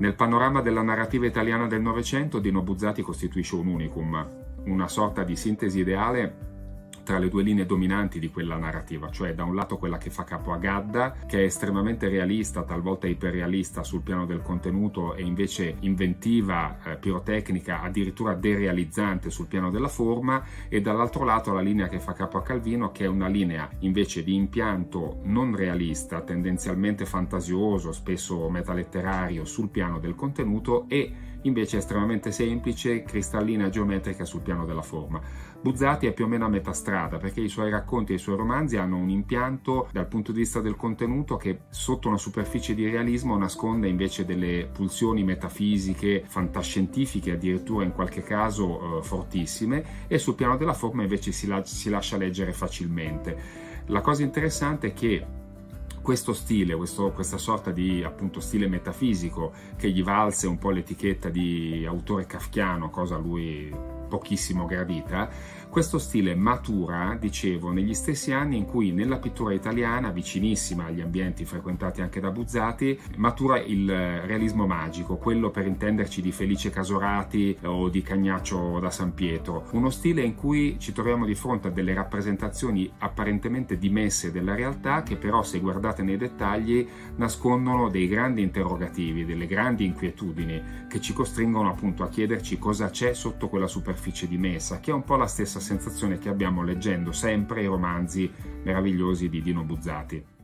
Nel panorama della narrativa italiana del Novecento, Dino Buzzati costituisce un unicum, una sorta di sintesi ideale tra le due linee dominanti di quella narrativa, cioè da un lato quella che fa capo a Gadda, che è estremamente realista, talvolta iperrealista sul piano del contenuto e invece inventiva, pirotecnica, addirittura derealizzante sul piano della forma, e dall'altro lato la linea che fa capo a Calvino, che è una linea invece di impianto non realista, tendenzialmente fantasioso, spesso metaletterario sul piano del contenuto, e invece estremamente semplice, cristallina e geometrica sul piano della forma. Buzzati è più o meno a metà strada, perché i suoi racconti e i suoi romanzi hanno un impianto dal punto di vista del contenuto che sotto una superficie di realismo nasconde invece delle pulsioni metafisiche, fantascientifiche, addirittura in qualche caso fortissime, e sul piano della forma invece si lascia leggere facilmente. La cosa interessante è che questo stile, questa sorta di appunto stile metafisico che gli valse un po' l'etichetta di autore kafkiano, cosa a lui pochissimo gradita, questo stile matura, dicevo, negli stessi anni in cui nella pittura italiana, vicinissima agli ambienti frequentati anche da Buzzati, matura il realismo magico, quello per intenderci di Felice Casorati o di Cagnaccio da San Pietro, uno stile in cui ci troviamo di fronte a delle rappresentazioni apparentemente dimesse della realtà che però, se guardate nei dettagli, nascondono dei grandi interrogativi, delle grandi inquietudini che ci costringono appunto a chiederci cosa c'è sotto quella superficie dimessa, che è un po' la stessa sensazione che abbiamo leggendo sempre i romanzi meravigliosi di Dino Buzzati.